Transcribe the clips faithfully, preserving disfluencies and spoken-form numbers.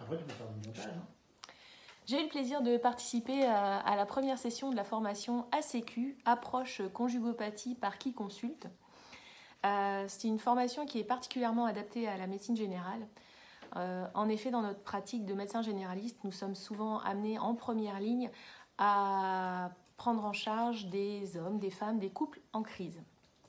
Après, tu peux faire du montage. Hein. J'ai eu le plaisir de participer à, à la première session de la formation A C Q, Approche Conjugopathie par qui consulte. Euh, c'est une formation qui est particulièrement adaptée à la médecine générale. Euh, en effet, dans notre pratique de médecin généraliste, nous sommes souvent amenés en première ligne à prendre en charge des hommes, des femmes, des couples en crise.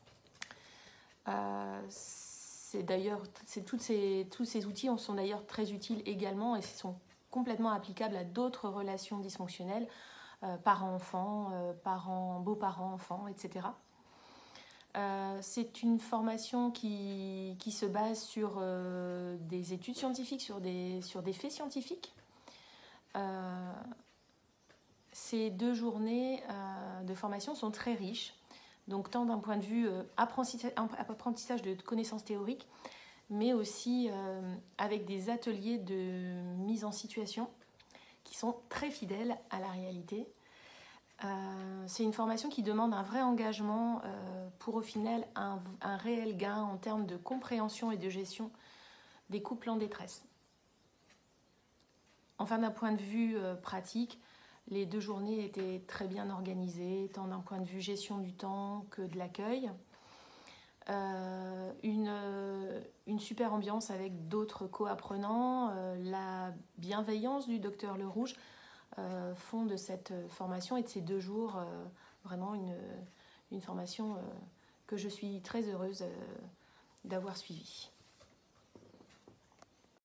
Euh, c'est d'ailleurs, c'est toutes ces, tous ces outils sont d'ailleurs très utiles également et sont complètement applicables à d'autres relations dysfonctionnelles, euh, parents-enfants, euh, parents, beaux-parents, enfants, et cetera. Euh, c'est une formation qui, qui se base sur euh, des études scientifiques, sur des, sur des faits scientifiques. Euh, ces deux journées euh, de formation sont très riches, donc tant d'un point de vue euh, apprentissage, apprentissage de connaissances théoriques, mais aussi euh, avec des ateliers de mise en situation qui sont très fidèles à la réalité. Euh, c'est une formation qui demande un vrai engagement euh, pour au final un, un réel gain en termes de compréhension et de gestion des couples en détresse. Enfin, d'un point de vue euh, pratique, les deux journées étaient très bien organisées, tant d'un point de vue gestion du temps que de l'accueil. Euh, une, une super ambiance avec d'autres co-apprenants, euh, la bienveillance du docteur Le Rouge euh, font de cette formation et de ces deux jours euh, vraiment une, une formation euh, que je suis très heureuse euh, d'avoir suivie.